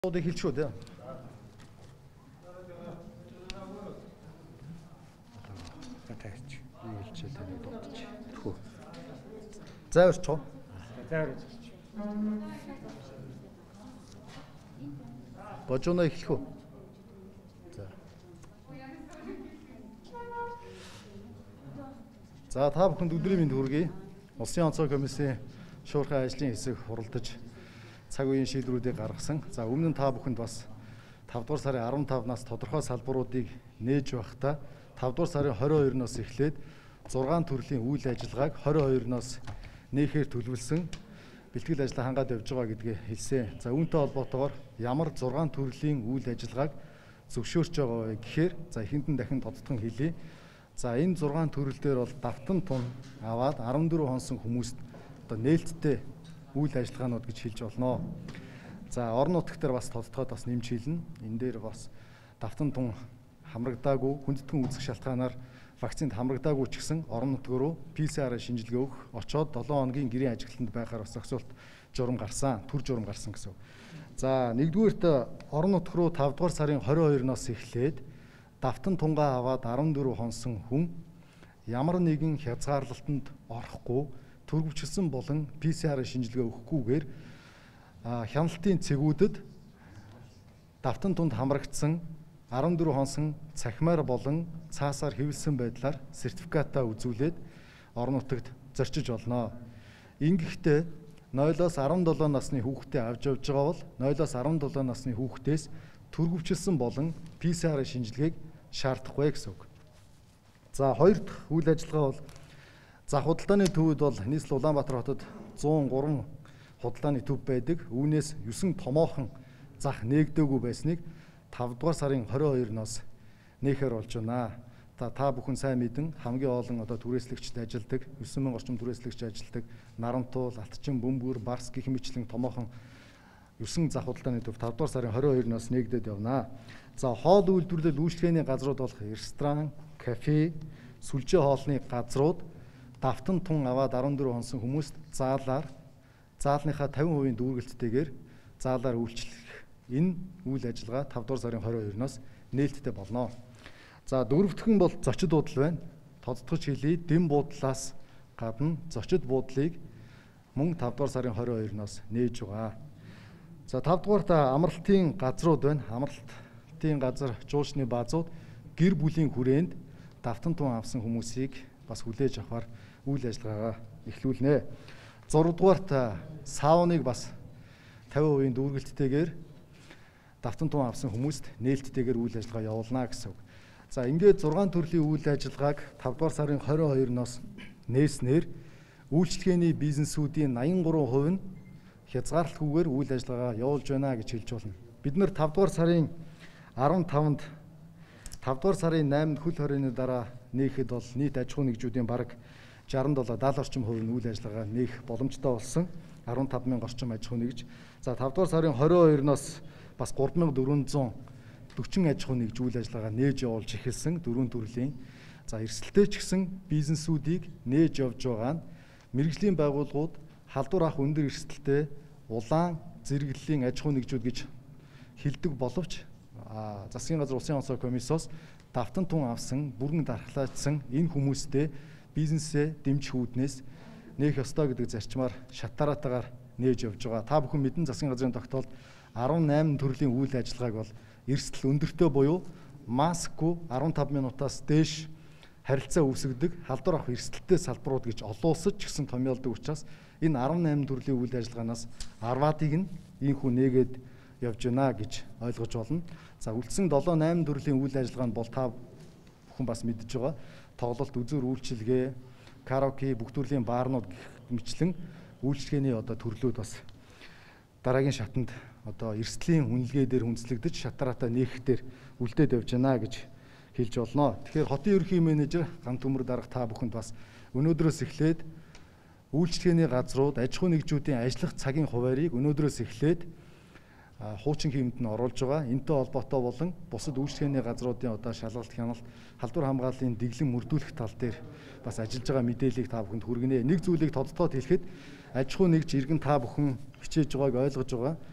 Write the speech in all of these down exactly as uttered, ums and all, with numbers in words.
어디 hilчүү дээ. Тагч хэлчээ таны дутчих. Тхүү. Зааварч уу? Заавар. Божоно эхлэх үү? За. За та бүхэнд өдрийн мэнд хүргэе. Улсын онцгой комиссийн шуурхай ажлын хэсэг хуралдаж цаг үеийн шийдвэрүүдийг гаргасан. За өмнө нь та бүхэнд бас тавдугаар сарын арван тавнаас тодорхой салбаруудыг нээж байхдаа тавдугаар сарын хорин хоёрноос эхлээд зургаан төрлийн үйл ажиллагааг хорин хоёрноос нээхээр төлөвлөсөн бэлтгэл ажлаа хангаад явж байгаа гэдгийг хэлсэн. За үүнтэй холбоотойгоор ямар зургаан төрлийн үйл ажиллагааг зөвшөөрч байгаа вэ гэхээр за эхэндэн дахин тодтгон хэлье. За энэ зургаан төрөл дээр бол давтан тун аваад арван дөрвөн хонсон хүмүүст одоо нээлттэй үйл ажиллагаанууд гэж хэлж болно. За орон нутгт дээр бас тодтогоод бас нэмж хэлнэ. Энэ дээр бас давтан тун хамрагдаагүй хүндэтгэн үүсэх шалтгаанаар вакцинд хамрагдаагүй ч гэсэн орон нутг руу пэ цэ ар шинжилгээ өгөх очоод долоон хоногийн гэрийн ажиглалтанд байхаар бас зохицуулт журам гарсан, төр журам гарсан гэсэн. За нэгдүгээрт орон нутг руу тавдугаар сарын хорин хоёрноос эхлээд давтан тунгаа аваад арван дөрвөн хонсон хүн ямар нэгэн хязгаарлалтанд орохгүй төрөвчлсөн болон пэ цэ ар шинжилгээ өгөхгүйгээр хяналтын цэгүүдэд давтан тунд хамрагдсан арван дөрвөн хонсон цахимаар болон цаасаар хэвлсэн байдлаар сертификатаа үзүүлээд орон нутагт зорчиж болно. Ингэхдээ ноёлоос арван долоо насны хүүхдээ авч явж байгаа бол ноёлоос арван долоо насны хүүхдээс төрөвчлсөн болон пэ цэ ар шинжилгээг шаардахгүй гэсэн үг. За хоёр дахь үйл ажиллагаа бол за худалдааны төвд бол нийслэл Улаанбаатар хотод зуун гурван худалдааны төв байдаг. Үүнээс есөн томоохон зах нээгдээгүй байсныг тавдугаар сарын хорин хоёрноос нээхээр болж байна. Та та бүхэн сайн мэдэн хамгийн олон одоо түрээслэгчд ажилладаг, есөн мянга орчим түрээслэгч ажилладаг, Нарантуул, Алтчин, Бөмбөр, Барс гэх мэтлэн томоохон есөн зах худалдааны төв тавдугаар сарын хорин хоёрноос нээгдээд явна. За хоол үйлдвэрлэл үйлчлэгээний газрууд болох ресторан, кафе, сүлжээ хоолны газрууд давтан тун аваад арван дөрвөн хонсон хүмүүст заалаар заалныхаа тавин хувийн дүүргэлттэйгээр заалаар үйлчлэх энэ үйл ажиллагаа тавдугаар сарын хорин хоёрноос нээлттэй болно. За дөрөвдөх нь бол зочид буудал байна. Тодтогч хэлье, дэм буудлаас гадна зочид буудлыг мөн тавдугаар сарын хорин хоёрноос нээж байгаа. За тавдугаарт амралтын газрууд байна. Амралтын газар жуулчны баазууд гэр бүлийн хүрээнд давтан тун авсан хүмүүсийг бас хүлээж авахар үйл ажиллагаагаа эхлүүлнэ. зургаадугаарт сауныг бас тавин хувийн дүүргэлттэйгээр давтан тун авсан хүмүүст нээлттэйгээр үйл ажиллагаа явуулна гэсэн үг. За ингээд зургаан төрлийн үйл ажиллагааг тавдугаар сарын хорин хоёрноос нээснээр үйлчлэгээний бизнесүүдийн найман гурван хувь нь хязгаарлалтгүйгээр үйл ажиллагаа явуулж байна гэж хэлж болно. Бид нэр тавдугаар сарын арван тавнд тавдугаар сарын найманд хөл хорионы дараа нээхэд бол нийт аж ахуй нэгжүүдийн бараг шаран долоо даал орчим хувийн үйл ажиллагаа нээх боломжтой болсон. арван тав мянга орчим аж ахуй нэгж. За тавдугаар сарын хорин хоёрноос бас гурван мянга дөрвөн зуун дөрвөн аж ахуй нэгж үйл ажиллагаа нээж явуулж эхэлсэн дөрвөн төрлийн. За эрсдэлтэй ч гэсэн бизнесүүдийг нээж явж байгаа нь мэргэжлийн байгууллагууд халдвар авах өндөр эрсдэлтэй улаан зэрэглэлийн аж ахуй нэгжүүд гэж хэлдэг боловч засгийн газар улсын онцгой комиссоос давтан тун авсан бүрэн дархлаажсан энэ хүмүүстэй бизнесээ дэмжих үүднээс нээх ёстой гэдэг зарчмаар шатараатаагаар нээж явж байгаа. Та бүхэн мэдэн засгийн газрын тогтоолд арван найман төрлийн үйл ажиллагааг бол эрсдэл өндөртэй буюу маскгүй арван тав минутаас дээш харилцаа үүсгдэг халдвар авах эрсдэлтэй салбарууд гэж олон улсад ч гэсэн томьёолдог учраас энэ арван найман төрлийн үйл ажиллагаанаас арваадыг нь ийхүү нээгээд явж байна гэж ойлгож болно. За үлдсэн долоо найман төрлийн үйл ажиллагаа нь бол та бүхэн бас мэдж байгаа. Тоглолт, үзүүр үйлчилгээ, караоке, бүх төрлийн баарнууд мэтлэн үйлчлэгээний одоо төрлүүд бас дараагийн шатанд одоо эрсдлийн үнэлгээ дээр хүндлэгдэж шатараатаа нээхээр үлдээд явж байна гэж хэлж болно. Тэгэхээр хотын ерөнхий менежер Ган Төмөр дарга та бүхэнд бас өнөөдрөөс эхлээд үйлчлэгээний газрууд аж ахуй нэгжүүдийн ажиллах цагийн хуваарийг өнөөдрөөс эхлээд хуучин хэмнэлд нь оруулж байгаа. Энтэй холбоотой болон бусад үйлчлэгээний газруудын одоо шалгалт хяналт, халдвар хамгааллын дэглэм мөрдүүлэх тал дээр бас ажиллаж байгаа мэдээллийг та бүхэнд хүргэнэ. Нэг зүйлийг тодтоод хэлэхэд аж ахуй нэгж иргэн та бүхэн хичээж байгааг ойлгож байгаа.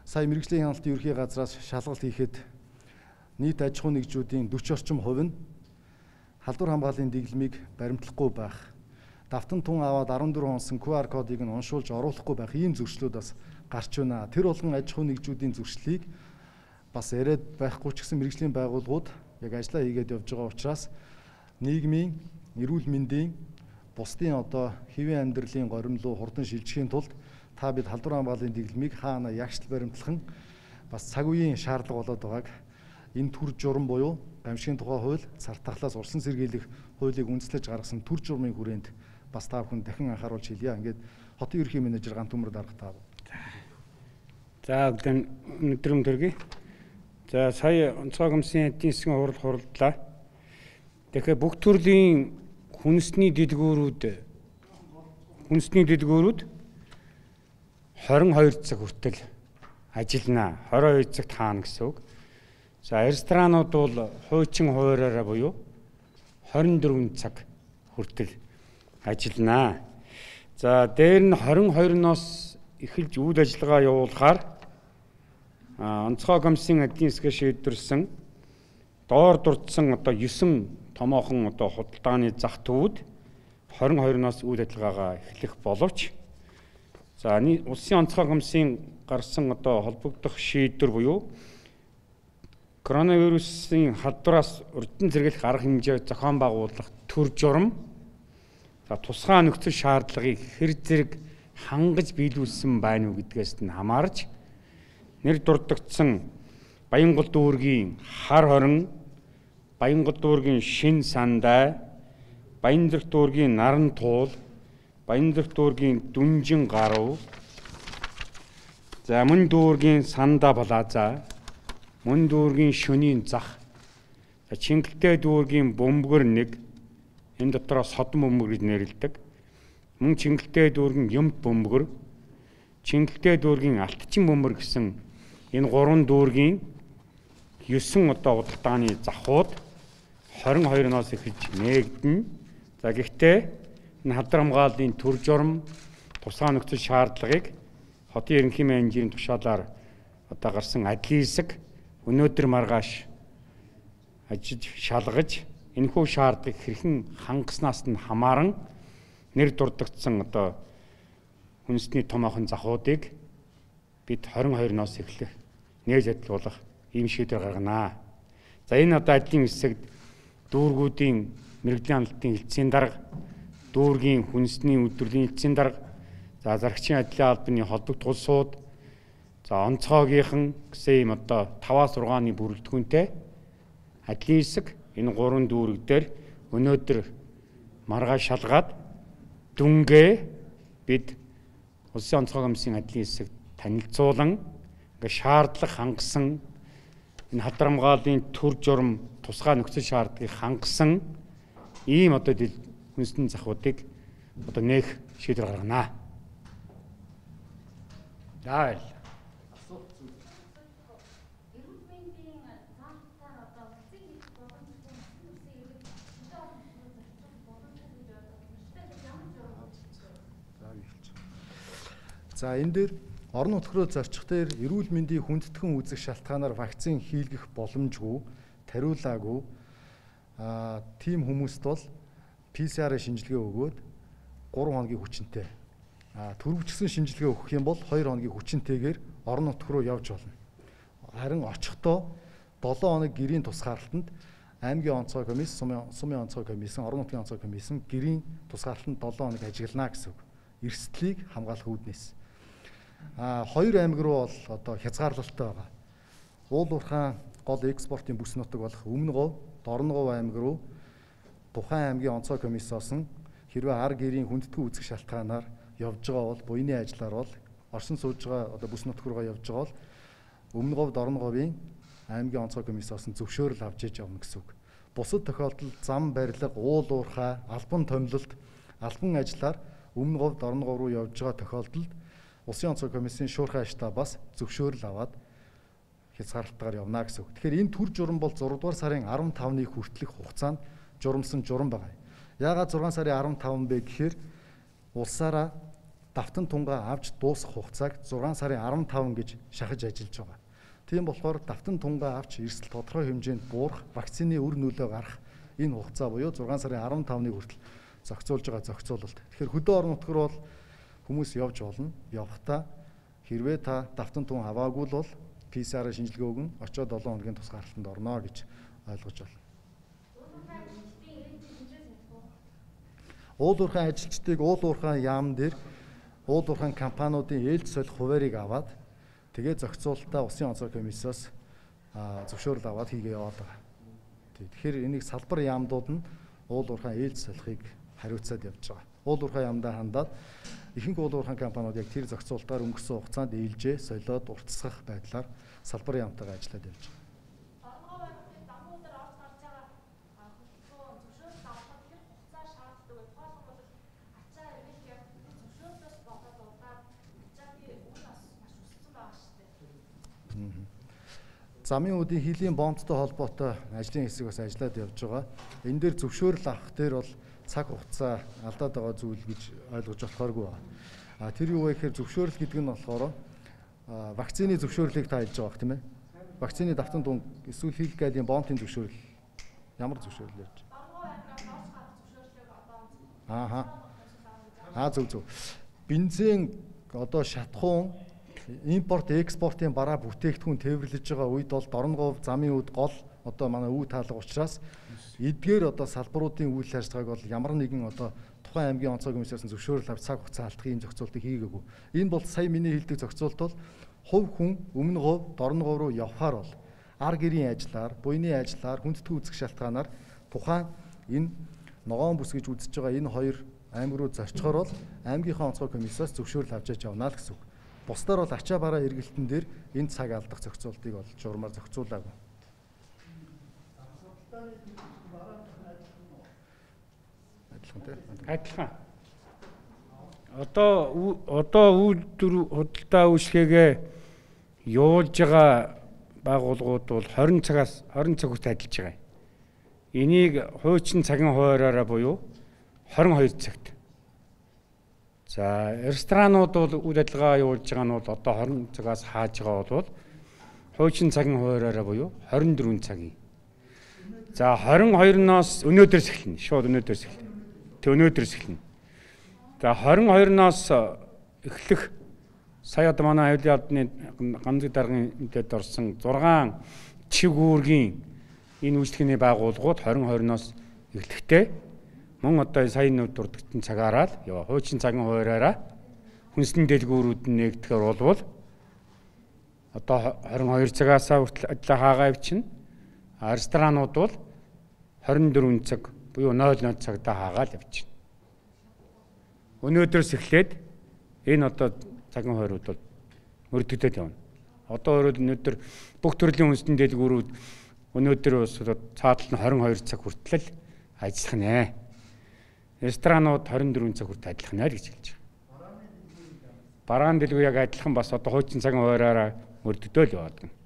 Сая мэргэжлийн хяналтын ерхий газраас шалгалт хийхэд нийт аж ахуй нэгжүүдийн дөрвөн орчим хувь нь халдвар хамгааллын дэглэмийг баримтлахгүй байх, давтан тун аваад арван дөрвөн онсон ку ар кодыг нь уншуулж оруулахгүй байх ийм зөрчлүүд бас гарч байна. Тэр болгон аж ахуй нэгжүүдийн зөрчлийг бас яриад байхгүй ч гэсэн мэргэжлийн байгууллагууд яг ажиллаа хийгээд явж байгаа учраас нийгмийн эрүүл мэндийн бусдын одоо хэвийн амьдралын горимлуу хурдан шилжихийн тулд та бид халдвар хамгааллын дэглэмийг хаана ягштал баримтлах бас цаг үеийн шаардлага болоод байгааг энэ төр журам буюу гамшигын тухай хууль, цар тахлаас урсан сэргийлэх хуулийг үндэслэж гаргасан төр журмын хүрээнд бас та бүхэн дахин анхааруулж хэлье. Ингээд хотын ерхий менежер Гант Өмөр дарга таа. За өнөөдөр өнөргий. За сая онцгой комиссийн эдийн засгийн хурал хуралдлаа. Тэгэхээр бүх төрлийн хүнсний дэлгүүрүүд хүнсний дэлгүүрүүд хорин хоёр цаг хүртэл ажиллана. хорин хоёр цагт хаана гэсэн үг. За ресторанууд бол хуучин хуураараа буюу хорин дөрвөн цаг хүртэл ажиллана. За дээр нь хорин хоёрноос эхэлж үйл ажиллагаа явуулахаар онцгой комиссийн эдийн засгийн шийдвэрлсэн доор дурдсан одоо девять томоохон одоо худалдааны зах төвүүд хорин хоёрноос үйл ажиллагаагаа эхлэх боловч за улсын онцгой комиссийн гарсан одоо холбогдох шийдвэр буюу коронавирусын халдвараас урьдчилан сэргийлэх арга хэмжээ зохион байгуулах төр журам за тусгай нөхцөл шаардлагыг хэр зэрэг хангаж биелүүлсэн байна уу гэдгээс нь хамаарч нэр дурддагдсан Баянгол дүүргийн хар хорин, Баянгол дүүргийн шин сандай, Баянзүрх дүүргийн наран туул, Баянзүрх дүүргийн дүнжин гарав, за мөн дүүргийн санда плаза, мөн дүүргийн шөнийн зах, Чингэлтэй дүүргийн бөмбөр нэг, энэ дотроо содон бөмбөр гэж нэрлэдэг, мөн Чингэлтэй дүүргийн юмт бөмбөр, Чингэлтэй дүүргийн алтчин бөмбөр гэсэн энэ гурван дүүргийн девять одоо худалдааны захууд хорин хоёрноос эхэлж нээгдэнэ. За гэхдээ энэ халдвар хамгааллын төр журам тусгай нөхцөл шаардлагыг хотын ерөнхий менежерийн тушаалаар одоо гарсан адилын хэсэг өнөөдөр маргааш ажиж шалгаж энэхүү шаардлагыг хэрхэн хангаснаас нь хамааран нэр дурддагдсан одоо хүнсний томоохон захуудыг бид хорин хоёрноос эхлэх нээж адилуулах ийм шийдвэр гарганаа. За энэ одоо адилын хэсэгт дүүргүүдийн мэрэгжлийн амлалтын хэлтсийн дарга, дүүргийн хүнсний үйлдвэрлэлийн хэлтсийн дарга, за зарагчийн адилын албаны холбогд улсууд, за онцгойгийнхан гэсэн ийм одоо таваас зургааны бүрэлдэхүүнтэй адилын хэсэг энэ гурван дүүрэг дээр өнөөдөр маргааш шалгаад дүнгээ бид улсын онцгой комиссийн адилын хэсэгт танилцуулан ингээ шаардлага хангасан энэ халдвар хамгааллын төр журам тусгай нөхцөл шаардлагыг хангасан ийм одоо хүнсний захуудыг одоо нээх шийдвэр гарганаа. За За энэ дээр орон нутгруу зорчих дээр эрүүл мэндийн хүндэтгэн үүсэх шалтгаанаар вакцин хийлгэх боломжгүй, тариулаагүй аа тийм хүмүүст бол пэ цэ ар-ын шинжилгээ өгөөд гурван хоногийн хүчинтэй. Аа төрөвчсөн шинжилгээ өгөх юм бол хоёр хоногийн хүчинтэйгээр орон нутг руу явж болно. Харин очихдоо долоо хоног гэрийн тусгаарлалтанд аймгийн онцгой комисс, сумын онцгой комисс, орон нутгийн онцгой комисс гэрийн тусгаарлалтанд долоо хоног ажиглана гэсэн үг. Эрсдлийг хамгаалах үүднээс. А хоёр аймаг руу бол одоо хязгаарлалтай байгаа. Уул уурхаан гол экспортын бүс нутаг болох Өмнөговь, Дорноговь аймаг руу тухайн аймгийн онцгой комиссоос нь хэрвээ ар гэрийн хүндэтгэн үүсэх шалтгаанаар явж байгаа бол буйны ажлаар бол оршин сууж байгаа одоо бүс нутаг руугаа явж байгаа бол Өмнөговь, Дорноговийн аймгийн онцгой комиссоос нь зөвшөөрөл авч иж явна гэсэн үг. Бусад тохиолдолд зам барилга, уул уурхай, албан томилолт, албан ажлаар Өмнөговь, Дорноговь руу явж байгаа тохиолдолд Улсын онцгой комиссийн шуурхай штабаас зөвшөөрөл аваад хязгаарлалтаар явна гэсэн үг. Тэгэхээр энэ төр журам бол зураг дугаар сарын арван тавныг хүртэлх хугацаанд журамсан журам байгаа. Яагаад зургаан сарын арван таван бэ гэхээр улсаараа давтан тунгаа авч дуусгах хугацааг зургаан сарын арван таван гэж шахаж ажиллаж байгаа. Тийм болохоор давтан тунгаа авч эрсдэл тодорхой хэмжээнд буурах, вакцины үр нөлөө гарах энэ хугацаа буюу зургаан сарын арван тавны хүртэл зохицуулж байгаа зохицуулалт. Тэгэхээр хөдөө орон нутгаар бол хүмүүс явж болно. Явахдаа хэрвээ та давтан тун аваагүй бол пи си ар шинжилгээ өгөн очоод долоон хоногийн тус гаралтанд орно гэж ойлгож байна. Уул уурхайн ажилчдыг уул уурхайн яам дээр уул уурхайн компаниудын ээлж солих хуваарийг аваад тэгээ зохицуулалтаа Улсын онцгой комиссоос зөвшөөрөл аваад хийгээ яваад байгаа. Тэгэхээр энийг салбар яамдууд нь уул уурхайн ээлж солихыг хариуцаад явж байгаа. Уул уурхайн яамдаа хандаад ихэнх уул уурхайн компаниуд яг тэр зохицуулалтаар өнгөрсөн хугацаанд ээлжээ солиод уртасгах байдлаар салбар яамтайгаа ажиллаад явж байгаа. Замын үүдийн хилийн бомбтой холбоотой ажлын хэсэг бас ажиллаад явж байгаа. Энэ дээр зөвшөөрөл авах дээр бол цаг хугацаа алдаад байгаа зүйл гэж ойлгож болохооргүй байна. А тэр юу вэ гэхээр зөвшөөрөл гэдэг нь болохоор вакцины зөвшөөрлийг та хэлж байгаа тийм ээ. Вакцины давтан тун эсвэл хил галийн бомбын зөвшөөрөл ямар зөвшөөрөл яаж? Ааха. Аа зөв зөв. Бензин одоо шатхуун импорт экспортын бараа бүтээгдэхүүн тээвэрлэж байгаа үед бол Дорногов замын үд гол одоо манай үе таалга учраас эдгээр одоо салбаруудын үйл ажиллагааг бол ямар нэгэн одоо тухайн аймгийн онцгой комиссараас зөвшөөрөл авч цаг хугацаа алдах ийм зохицуултыг хийгээгүй. Энэ бол сая миний хэлдэг зохицуулт бол хувь хүн өмнө говь Дорногов руу явхаар бол ар гэрийн ажиллаар, буйны ажиллаар, хүндэтгэн үзэх шалтгаанаар тухайн энэ ногоон бүс гэж үзэж байгаа энэ хоёр аймаг руу зорчхоор бол аймгийнхаа онцгой комиссараас зөвшөөрөл авч явна л гэсэн үг. Бусдаар бол ачаа бараа эргэлтэн дээр энэ цаг алдах зохицуултыг бол журмаар зохицуулаагүй. Адилхан тийм. Адилхан. Одоо одоо үйлдвэр худалдаа үйлчлэгээ явуулж байгаа байгууллагууд бол хорин цагаас хорин цаг хүртэл ажиллаж байгаа. Энийг хуучин цагийн хуваараараа буюу хорин хоёр цагт. За ресторанууд бол үйл ажиллагаа явуулж байгаа нь бол одоо хорин цагаас хааж байгаа бол хуучин цагийн хуваараараа буюу хорин дөрвөн цагийн. За хорин хоёрноос өнөөдрөөс эхэлнэ. Шууд өнөөдрөөс эхэлнэ. Тэг өнөөдрөөс эхэлнэ. За хорин хоёрноос эхлэх сая одоо манай аюулын албаны ганцыг даргын эдэд орсон зургаан чиг үүргийн энэ үйлчлэгээний байгууллагууд хорин хоёрноос эхлэхдээ мөн одоо сайн нүд дурдгтэн цагаараа л яа хуучин цагийн хуваараараа хүнсний дэлгүүрүүд нь нэгдэхээр болвол одоо хорин хоёр цагаас хүртэл ажиллаа хаагаа явчихна. Ресторанууд бол хорин дөрвөн цаг буюу ноол ноол цагтаа хаагаал явчихна. Өнөөдрөөс эхлээд энэ одоо цагийн хуваарууд бол мөрдөгдөд явна. Одоо өөрөөр өнөөдөр бүх төрлийн хүнсний дэлгүүрүүд өнөөдөр бас цаатал нь хорин хоёр цаг хүртэл ажиллах нэ. Ресторанууд хорин дөрвөн цаг хүртэл ажиллах нэ гэж хэлж байгаа. Бараан дэлгүүр яг адилхан бас одоо хуучин цагийн хуваараараа мөрдөгдөөл яваад байна.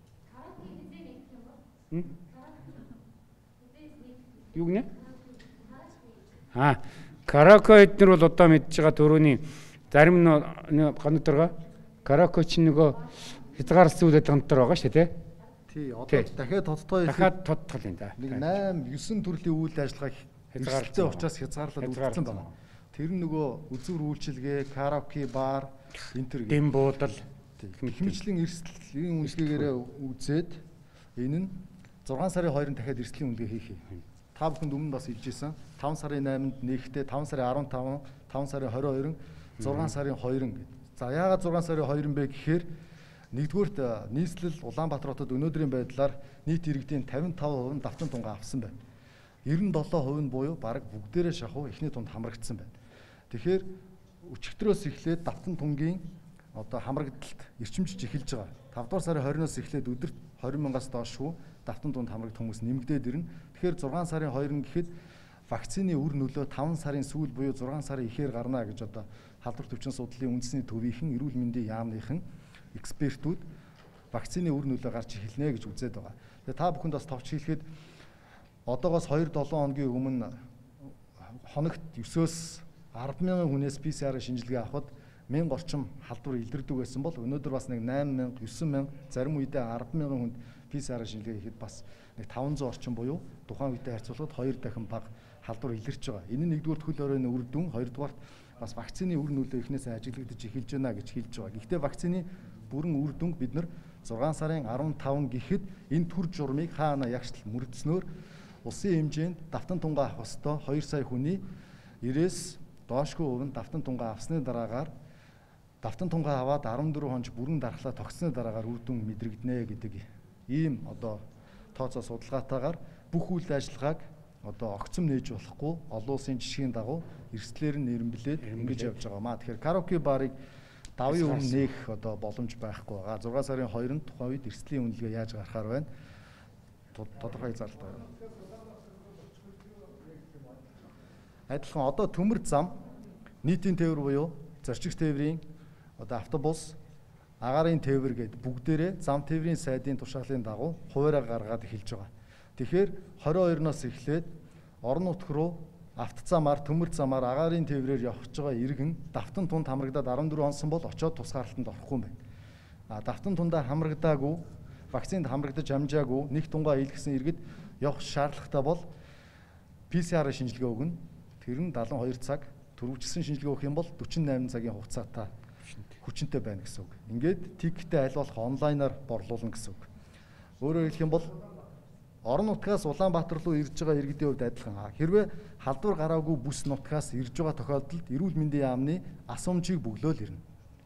Юу гэнэ? Аа, караоке эднэр бол одоо мэдж байгаа төрөний зарим нь гандарга караоке чинь нөгөө хязгаарлалт зүйл гандар байгаа шүү дээ. Тий, одоо дахиад тодтгоо дахиад тодтгол юм да. Нэг восемь девять төрлийн үйл ажиллагааг хязгаарлалтай учраас хязгаарлалт үлдсэн байна. Тэр нь нөгөө үзүр үйлчилгээ, караоке, бар, энтер гэх дэм буудал, хэмжлэн эрсдлийн үйлчлэгээрээ үзээд энэ нь зургаан сарын хоёрын дахиад эрсдлийн үнэлгээ хийх юм. Та бүхэнд өмнө бас хэлжсэн. таван сарын найманд нэгтээ таван сарын арван таван, таван сарын хорин хоёрын, зургаан сарын хоёрын гэдэг. За яагаад зургаан сарын хоёрын бэ гэхээр нэгдүгüүрт нийслэл Улаанбаатар хотод өнөөдрийн байдлаар нийт иргэдийн тавин таван хувь нь давтан тунгаа авсан байна. девяносто семь хувь нь буюу бараг бүгдээрээ шахуу эхний тунд хамрагдсан байна. Тэгэхээр өчигдрөөс эхлээд давтан тунгийн одоо хамрагдалт эрчимжиж эхэлж байгаа. тавдугаар сарын хоёрноос эхлээд өдөрт двадцать мянгаас доош шүү давтан тунд хамрагдах хүмүүс нэмэгдээд ирнэ. Тэгэхээр зургаан сарын хоёрын гэхэд вакцины үр нөлөө таван сарын сүүл буюу зургаан сарын ихээр гарна гэж одоо халдвар төвчин судлалын үндэсний төвийнхэн эрүүл мэндийн яамныхан экспертүүд вакцины үр нөлөө гарч эхэлнэ гэж үзээд байгаа. Тэгээ та бүхэнд бас товч хэлэхэд одоогоос хоёр долоон хоногийн өмнө хоногт девятөөс арван мянган хүнээс пи си ар шинжилгээ авахд мянга орчим халдвар илэрдэг байсан бол өнөөдөр бас нэг найман мянга, девсан мянга, зарим үедээ арван мянган хүнд пи си ар шинжилгээ хийхэд бас нэг таван зуун орчим буюу тухайн үедээ харьцуулахад хоёр дахин бага халдвар илэрч байгаа. Энэ нь нэгдүгээр хөл хорионы үр дүн, хоёрдугаар бас вакцины үр нөлөө эхнээсээ ажиглагдаж эхэлж байна гэж хэлж байгаа. Гэхдээ вакцины бүрэн үр дүнг бид нар зургаан сарын арван таван гэхэд энэ төр журмыг хаана ягштал мөрдснөөр улсын хэмжээнд давтан тунгаа авах ёстой хоёр сая хүний ирээс доошгүй өвн давтан тунгаа авсны дараагаар давтан тунгаа аваад арван дөрвөн хоног бүрэн дархлаа тогтсны дараагаар үр дүн мэдрэгдэнэ гэдэг ийм одоо тооцоо судалгаатаагаар бүх үйл ажиллагааг одоо огцом нээж болохгүй олон улсын жишгийн дагуу эрсдлээр нь нэрмблээд ингэж явж байгаа маа. Тэгэхээр караоке барыг давын өмнө нээх одоо боломж байхгүй байгаа. зургаан сарын хоёрнд тухайн үед эрсдлийн үнэлгээ яаж гарахаар байна? Тодорхой зарлалт байна. Адилхан одоо төмөр зам нийтийн тээвэр буюу зорчигч тээврийн одоо автобус агаарын тээвэр гээд бүгдээрээ зам тээврийн сайдын тушаалын дагуу хуваараа гаргаад эхэлж байгаа. Тэгэхээр хорин хоёрноос эхлээд орон нутг руу автозамаар төмөр замаар агаарын тээврээр явж байгаа иргэн давтан тунд хамрагдаад арван дөрвөн онсон бол очоод тусгаарлалтанд орохгүй юм байна. А давтан тундаа хамрагдаагүй, вакцинд хамрагдаж амжаагүй нэг тунгаа илгэсэн иргэд явах шаардлагатай бол пи си ар шинжилгээ өгнө. Тэр нь дадлан хоёр цаг, төрөвчсөн шинжилгээ өгөх юм бол дөрвөн найман цагийн хугацаатай хүчинтэй байна гэсэн үг. Ингээд тикетээ аль болох онлайнаар борлуулна гэсэн үг. Өөрөөр хэлэх юм бол орон нутгаас Улаанбаатар руу ирж байгаа иргэдийн хувьд адилхан. Хэрвээ халдвар гараагүй бүс нутгаас ирж байгаа тохиолдолд эрүүл мэндийн яамны асуумжийг бөглөөл ирнэ.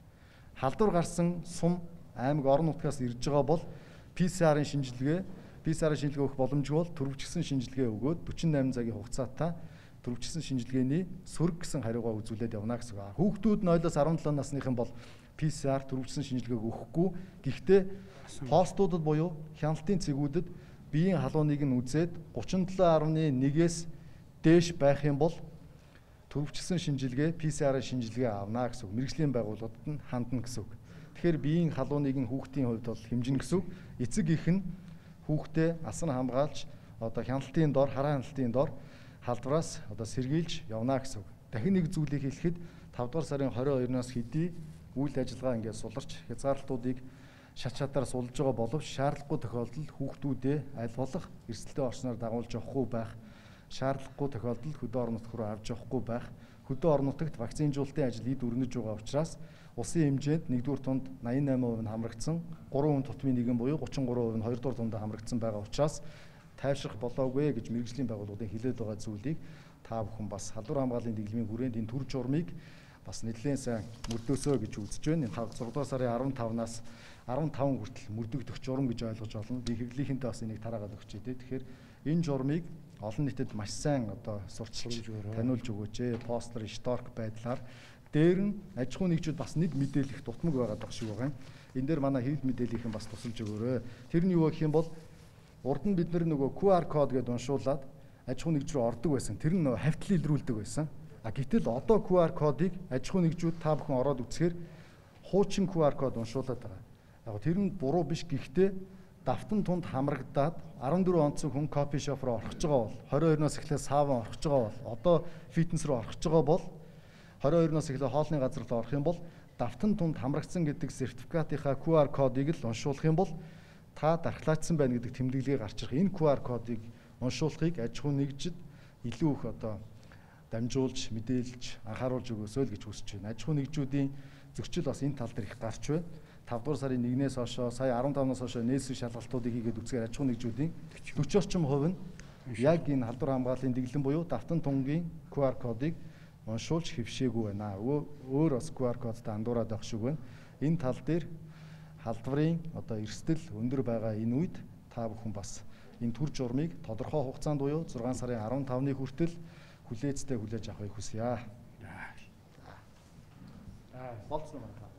Халдвар гарсан сум аймаг орон нутгаас ирж байгаа бол пи си арын шинжилгээ, пи си арын шинжилгээ өгөх боломжгүй бол төрөвчсөн шинжилгээ өгөөд дөрвөн найман цагийн хугацаатай төрөвчсөн шинжилгээний сөрөг гэсэн хариугаа үзүүлээд явна гэсэн үг. Хүүхдүүд нойлоос арван долоо насныхан бол пи си ар төрөвчсөн шинжилгээг өгөхгүй. Гэхдээ хостуудад буюу хяналтын цэгүүдэд биеийн халууныг нь үзээд гучин долоо гаруй нэгээс дээш байх юм бол төрөвчсөн шинжилгээ пи си ар шинжилгээ авна гэсэн үг. Мэргэжлийн байгууллагууд нь хандна гэсэн үг. Тэгэхээр биеийн халууныг нь хүүхдийн хувьд бол хэмжинэ гэсэн үг. Эцэг их нь хүүхдээ асан хамгаалж одоо хяналтын дор, хараа хяналтын дор халдвараас одоо сэргийлж явна гэсэн үг. Дахин нэг зүйлийг хэлэхэд тавдугаар сарын хорин хоёрноос хэдий үйл ажиллагаа ингээд суларч хязгаарлалтуудыг шат шатаар сулж байгаа боловч шаардлагагүй тохиолдолд хүүхдүүдээ аль болох эрсдэлтэй орчноор дагуулж явахгүй байх, шаардлагагүй тохиолдолд хөдөө орон нутг руу авч явахгүй байх, хөдөө орон нутагт вакцинжуулалтын ажил эд өрнөж байгаа учраас улсын хэмжээнд нэгдүгээр тунд найман найман хувь нь хамрагдсан, гурван хүн тутмын нэгэн буюу гучин гурван хувь нь хоёрдугаар тунд хамрагдсан байгаа учраас тайвшрах болоогүй гэж мэргэжлийн байгууллагуудын хэлээд байгаа зүйлийг та бүхэн бас халдвар хамгааллын дэглэмийн хүрээнд энэ төр журмыг бас нэлээд сайн мөрдөөсөө гэж үзэж байна. Энэ зургаан сарын арван тавнаас арван таван хүртэл мөрдөгдөх журам гэж ойлгож байна. Би хэвлэлийнхэнтэй бас энийг тараагаад өгч дээ. Тэгэхээр энэ журмыг олон нийтэд маш сайн одоо сурчилж таниулж өгөөч ээ. Постэр, шторк байдлаар дээр нь аж ахуйн нэгжүүд бас нэг мэдээлэх дутмаг байгаад байгаа шиг байгаа юм. Энэ дээр манай хэвлэл мэдээллийнхэн бас тусалж өгөөрэй. Тэр нь юу гэх юм бол урд нь бид нөгөө ку ар код гэдээ уншуулад аж ахуйн нэгж рүү ордог байсан. Тэр нь хавьтлал илрүүлдэг байсан. А гэтэл одоо ку ар кодыг аж ахуйн нэгжүүд та бүхэн ороод үзэхээр хуучин ку ар код уншуулад байгаа. Яг тэр нь буруу биш, гэхдээ давтан тунд хамрагдаад арван дөрвөн онцон хүн кофе шоп руу орох гэж байгаа бол хорин хоёрноос эхлээ саван орох гэж байгаа бол одоо фитнес руу орох гэж байгаа бол хорин хоёрноос эхлээ хоолны газар руу орох юм бол давтан тунд хамрагдсан гэдэг сертификатынхаа ку ар кодыг л уншуулах юм бол та дархлаачсан байна гэдэг тэмдэглэгээ гарч ирэх. Энэ ку ар кодыг уншуулахыг аж ахуйн нэгжид илүү их одоо дамжуулж, мэдээлж, анхааруулж өгөөсөө л гэж хүсэж байна. Аж ахуйн нэгжүүдийн зөрчил бас энэ тал дээр их гарч байна. тавдугаар сарын нэгнээс хойшоо, сая арван тавнаас хойшоо нээсэн шалгалтуудыг хийгээд үзгээр аж ахуйн нэгжүүдийн дөрвөн орчим хувь нь яг энэ халдвар хамгааллын дэглэм буюу давтан тунгийн ку ар кодыг уншуулж хэвшээгүй байна. Өөр бас ку ар кодтай андуураад байх шиг байна. Энэ тал дээр халдварын одоо эрсдэл өндөр байгаа энэ үед та бүхэн бас энэ төр журмыг тодорхой хугацаанд буюу зургаан сарын арван тавны хүртэл хүлээцтэй хүлээж авахыг хүсье. Аа. Болцсон байна.